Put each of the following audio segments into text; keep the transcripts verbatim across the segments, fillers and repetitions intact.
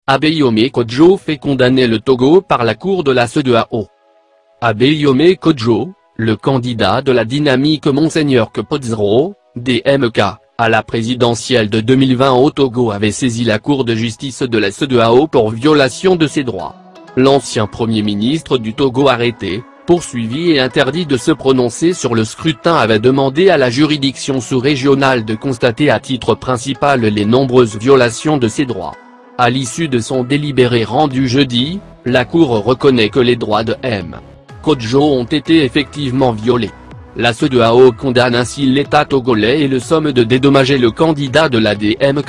Abeyome Kodjo fait condamner le Togo par la cour de la C E D E A O. Abeyome Kodjo, le candidat de la dynamique Monseigneur Kpodzro, D M K, à la présidentielle de deux mille vingt au Togo avait saisi la Cour de justice de la C E D E A O pour violation de ses droits. L'ancien Premier ministre du Togo arrêté, poursuivi et interdit de se prononcer sur le scrutin avait demandé à la juridiction sous-régionale de constater à titre principal les nombreuses violations de ses droits. À l'issue de son délibéré rendu jeudi, la Cour reconnaît que les droits de M. Kodjo ont été effectivement violés. La C E D E A O condamne ainsi l'État togolais et le somme de dédommager le candidat de la D M K.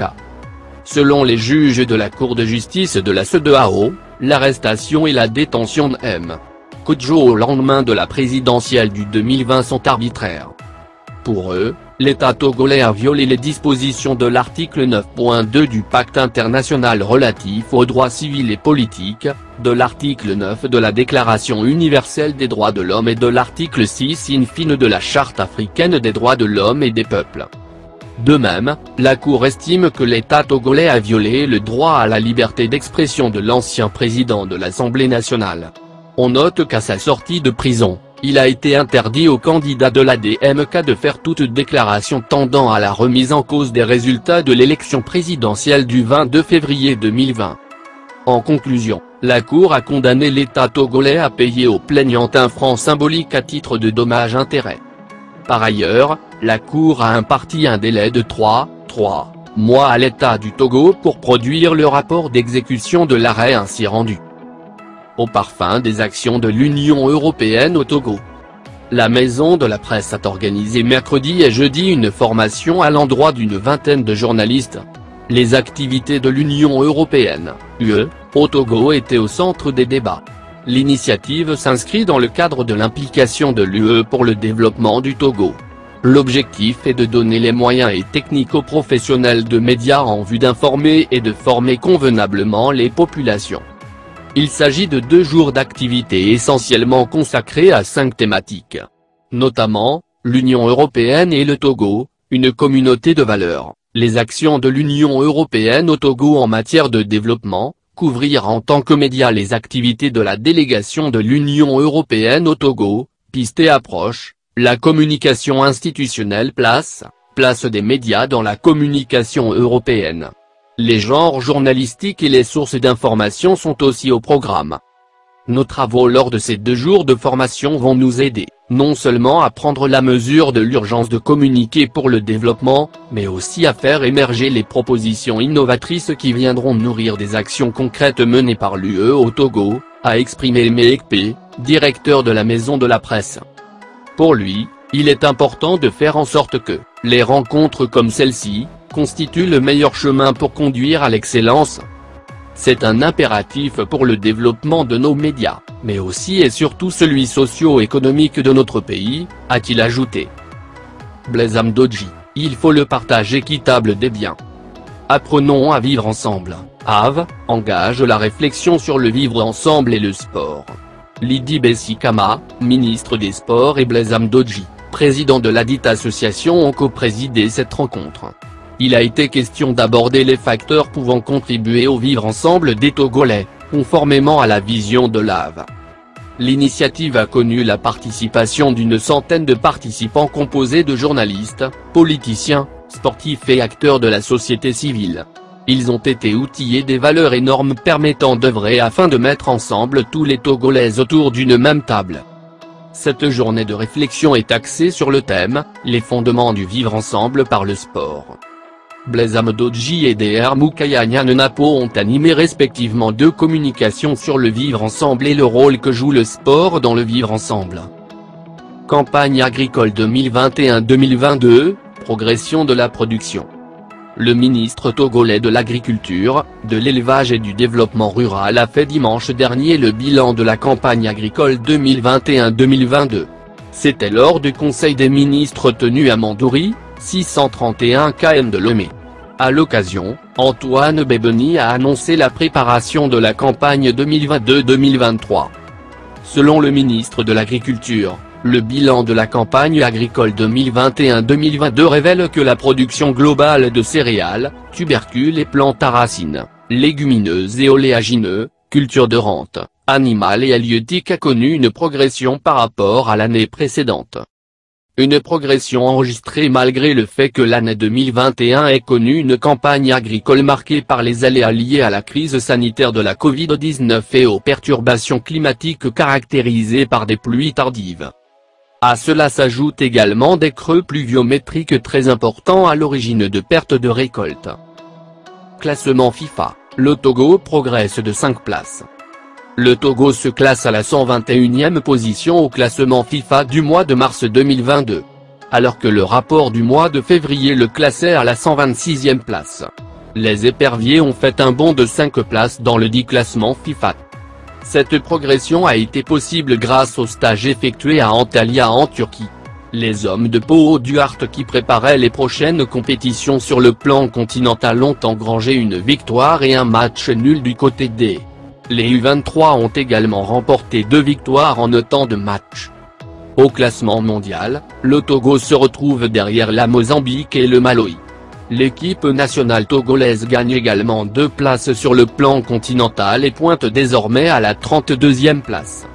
Selon les juges de la Cour de justice de la C E D E A O, l'arrestation et la détention de M. Kodjo au lendemain de la présidentielle du deux mille vingt sont arbitraires. Pour eux, l'État togolais a violé les dispositions de l'article neuf point deux du Pacte international relatif aux droits civils et politiques, de l'article neuf de la Déclaration universelle des droits de l'homme et de l'article six in fine de la Charte africaine des droits de l'homme et des peuples. De même, la Cour estime que l'État togolais a violé le droit à la liberté d'expression de l'ancien président de l'Assemblée nationale. On note qu'à sa sortie de prison, il a été interdit au candidat de la D M K de faire toute déclaration tendant à la remise en cause des résultats de l'élection présidentielle du vingt-deux février deux mille vingt. En conclusion, la Cour a condamné l'État togolais à payer aux plaignants un franc symbolique à titre de dommages-intérêts. Par ailleurs, la Cour a imparti un délai de trois mois à l'État du Togo pour produire le rapport d'exécution de l'arrêt ainsi rendu. Au parfum des actions de l'Union européenne au Togo. La Maison de la Presse a organisé mercredi et jeudi une formation à l'endroit d'une vingtaine de journalistes. Les activités de l'Union européenne, U E, au Togo étaient au centre des débats. L'initiative s'inscrit dans le cadre de l'implication de l'U E pour le développement du Togo. L'objectif est de donner les moyens et techniques aux professionnels de médias en vue d'informer et de former convenablement les populations. Il s'agit de deux jours d'activités essentiellement consacrés à cinq thématiques. Notamment, l'Union européenne et le Togo, une communauté de valeurs, les actions de l'Union européenne au Togo en matière de développement, couvrir en tant que média les activités de la délégation de l'Union européenne au Togo, pistes et approches, la communication institutionnelle place, place des médias dans la communication européenne. Les genres journalistiques et les sources d'information sont aussi au programme. Nos travaux lors de ces deux jours de formation vont nous aider, non seulement à prendre la mesure de l'urgence de communiquer pour le développement, mais aussi à faire émerger les propositions innovatrices qui viendront nourrir des actions concrètes menées par l'U E au Togo, a exprimé Mekpe, directeur de la Maison de la Presse. Pour lui, il est important de faire en sorte que, les rencontres comme celle-ci, constituent le meilleur chemin pour conduire à l'excellence. C'est un impératif pour le développement de nos médias, mais aussi et surtout celui socio-économique de notre pays, a-t-il ajouté. Blaise Amdodji, il faut le partage équitable des biens. Apprenons à vivre ensemble, A V, engage la réflexion sur le vivre ensemble et le sport. Lydie Bessikama, ministre des Sports et Blaise Amdodji, président de ladite association ont co-présidé cette rencontre. Il a été question d'aborder les facteurs pouvant contribuer au vivre ensemble des Togolais, conformément à la vision de l'A V. L'initiative a connu la participation d'une centaine de participants composés de journalistes, politiciens, sportifs et acteurs de la société civile. Ils ont été outillés des valeurs et normes permettant d'œuvrer afin de mettre ensemble tous les Togolais autour d'une même table. Cette journée de réflexion est axée sur le thème « Les fondements du vivre ensemble par le sport ». Blaise Amdodji et Dr Moukaya Napo ont animé respectivement deux communications sur le vivre ensemble et le rôle que joue le sport dans le vivre ensemble. Campagne agricole deux mille vingt et un deux mille vingt-deux, progression de la production. Le ministre togolais de l'Agriculture, de l'Élevage et du Développement rural a fait dimanche dernier le bilan de la campagne agricole deux mille vingt et un deux mille vingt-deux. C'était lors du Conseil des ministres tenu à Mandouri, six cent trente et un kilomètres de Lomé. À l'occasion, Antoine Bebeni a annoncé la préparation de la campagne deux mille vingt-deux deux mille vingt-trois. Selon le ministre de l'Agriculture, le bilan de la campagne agricole deux mille vingt et un deux mille vingt-deux révèle que la production globale de céréales, tubercules et plantes à racines, légumineuses et oléagineux, culture de rente, animale et halieutique a connu une progression par rapport à l'année précédente. Une progression enregistrée malgré le fait que l'année deux mille vingt et un ait connu une campagne agricole marquée par les aléas liés à la crise sanitaire de la Covid dix-neuf et aux perturbations climatiques caractérisées par des pluies tardives. À cela s'ajoutent également des creux pluviométriques très importants à l'origine de pertes de récoltes. Classement FIFA, le Togo progresse de cinq places. Le Togo se classe à la cent vingt et unième position au classement FIFA du mois de mars deux mille vingt-deux. Alors que le rapport du mois de février le classait à la cent vingt-sixième place. Les éperviers ont fait un bond de cinq places dans le dit classement FIFA. Cette progression a été possible grâce au stage effectué à Antalya en Turquie. Les hommes de Pau Duarte qui préparaient les prochaines compétitions sur le plan continental ont engrangé une victoire et un match nul du côté des. Les U vingt-trois ont également remporté deux victoires en autant de matchs. Au classement mondial, le Togo se retrouve derrière la Mozambique et le Malawi. L'équipe nationale togolaise gagne également deux places sur le plan continental et pointe désormais à la trente-deuxième place.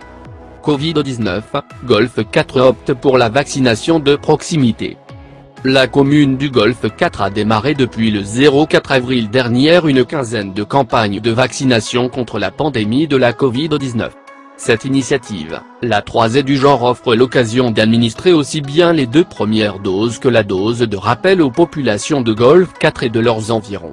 Covid dix-neuf, Golfe quatre opte pour la vaccination de proximité. La commune du Golfe quatre a démarré depuis le zéro quatre avril dernier une quinzaine de campagnes de vaccination contre la pandémie de la Covid dix-neuf. Cette initiative, la troisième du genre, offre l'occasion d'administrer aussi bien les deux premières doses que la dose de rappel aux populations de Golfe quatre et de leurs environs.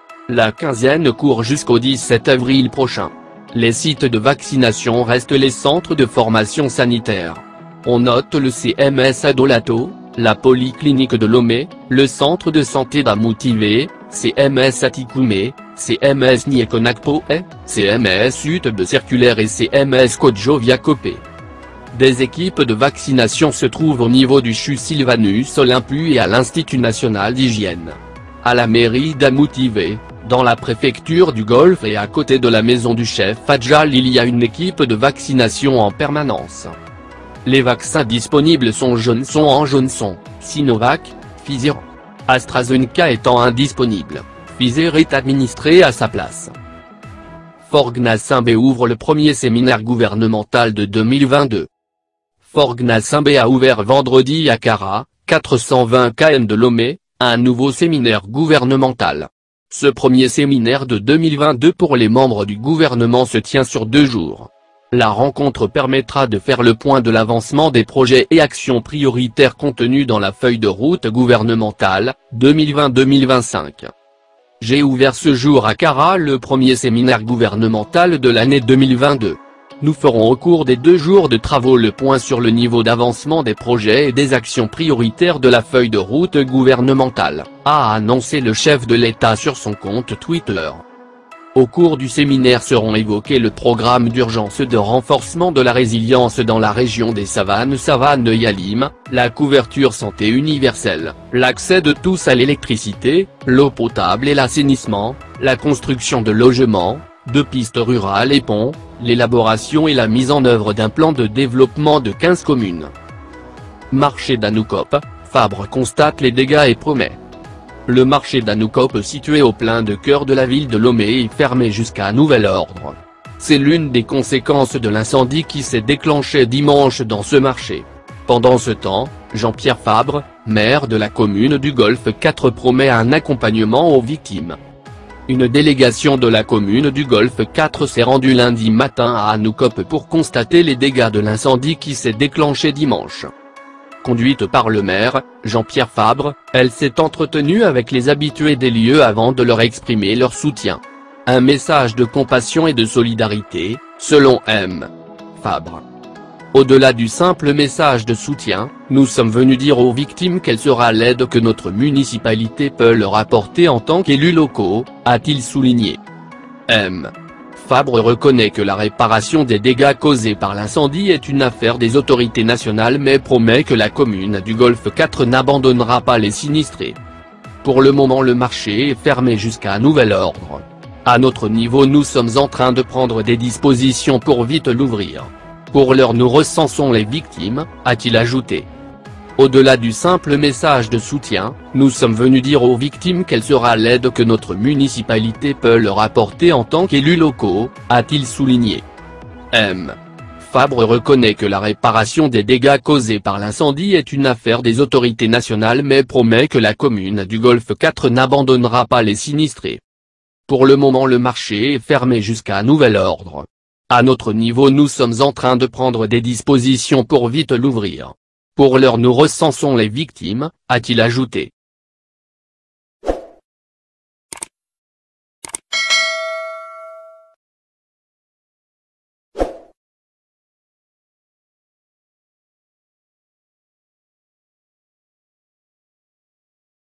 La quinzaine court jusqu'au dix-sept avril prochain. Les sites de vaccination restent les centres de formation sanitaire. On note le C M S Adolato, la polyclinique de Lomé, le centre de santé d'Amoutivée, C M S Atikoumé, C M S Niekonakpo, C M S Utebe Circulaire et C M S Kodjo Viakopé. Des équipes de vaccination se trouvent au niveau du C H U Sylvanus Olympus et à l'Institut National d'Hygiène. À la mairie d'Amoutivée, dans la préfecture du Golfe et à côté de la maison du chef Fadjal, il y a une équipe de vaccination en permanence. Les vaccins disponibles sont Johnson and Johnson, Sinovac, Pfizer. AstraZeneca étant indisponible, Pfizer est administré à sa place. Fort Gnassingbé ouvre le premier séminaire gouvernemental de deux mille vingt-deux. Fort Gnassingbé a ouvert vendredi à Kara, quatre cent vingt kilomètres de Lomé, un nouveau séminaire gouvernemental. Ce premier séminaire de deux mille vingt-deux pour les membres du gouvernement se tient sur deux jours. La rencontre permettra de faire le point de l'avancement des projets et actions prioritaires contenus dans la feuille de route gouvernementale, deux mille vingt à deux mille vingt-cinq. J'ai ouvert ce jour à Kara le premier séminaire gouvernemental de l'année deux mille vingt-deux. Nous ferons au cours des deux jours de travaux le point sur le niveau d'avancement des projets et des actions prioritaires de la feuille de route gouvernementale, a annoncé le chef de l'État sur son compte Twitter. Au cours du séminaire seront évoqués le programme d'urgence de renforcement de la résilience dans la région des savanes Savane de Yalim, la couverture santé universelle, l'accès de tous à l'électricité, l'eau potable et l'assainissement, la construction de logements, de pistes rurales et ponts, l'élaboration et la mise en œuvre d'un plan de développement de quinze communes. Marché d'Anoukop, Fabre constate les dégâts et promet. Le marché d'Anoukop situé au plein de cœur de la ville de Lomé est fermé jusqu'à nouvel ordre. C'est l'une des conséquences de l'incendie qui s'est déclenché dimanche dans ce marché. Pendant ce temps, Jean-Pierre Fabre, maire de la commune du Golfe quatre, promet un accompagnement aux victimes. Une délégation de la commune du Golfe quatre s'est rendue lundi matin à Anoukop pour constater les dégâts de l'incendie qui s'est déclenché dimanche. Conduite par le maire, Jean-Pierre Fabre, elle s'est entretenue avec les habitués des lieux avant de leur exprimer leur soutien. Un message de compassion et de solidarité, selon M. Fabre. Au-delà du simple message de soutien, nous sommes venus dire aux victimes quelle sera l'aide que notre municipalité peut leur apporter en tant qu'élus locaux, a-t-il souligné. M. Fabre reconnaît que la réparation des dégâts causés par l'incendie est une affaire des autorités nationales mais promet que la commune du Golfe quatre n'abandonnera pas les sinistrés. Pour le moment le marché est fermé jusqu'à nouvel ordre. À notre niveau nous sommes en train de prendre des dispositions pour vite l'ouvrir. Pour l'heure nous recensons les victimes, a-t-il ajouté. Au-delà du simple message de soutien, nous sommes venus dire aux victimes quelle sera l'aide que notre municipalité peut leur apporter en tant qu'élus locaux, a-t-il souligné. M. Fabre reconnaît que la réparation des dégâts causés par l'incendie est une affaire des autorités nationales mais promet que la commune du Golfe quatre n'abandonnera pas les sinistrés. Pour le moment le marché est fermé jusqu'à nouvel ordre. À notre niveau nous sommes en train de prendre des dispositions pour vite l'ouvrir. Pour l'heure nous recensons les victimes, a-t-il ajouté.